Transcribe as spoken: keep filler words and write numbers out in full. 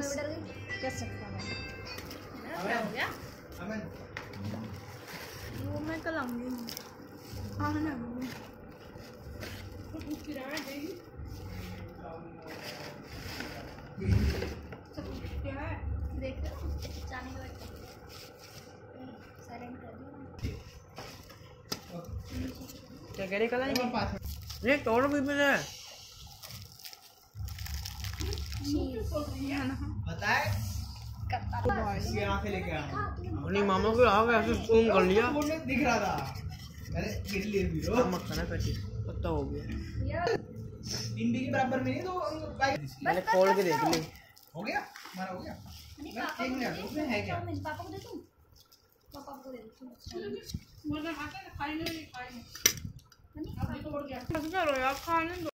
कैसे खाना हो गया? वो मैं कल आऊंगी। हाँ ना क्या है देख जाने के बाद साइलेंट कर दिया। क्या कह रही कल आएंगे? ये तोड़ भी मिले बताए लेके अपनी मामा को आ गया ऐसे जूम कर लिया दिख रहा था। अरे गिर लिए भी हो मत खाना पैटी पत्ता हो गया इंडी के बराबर में नहीं तो मैंने खोल के देख ली। हो गया हमारा हो गया। पापा को दे उसमें है क्या? पापा को दे दूं? पापा को दे दूं? मुझे खाते खाई नहीं खाई नहीं अब तो हो गया। बस करो यार खाने दो।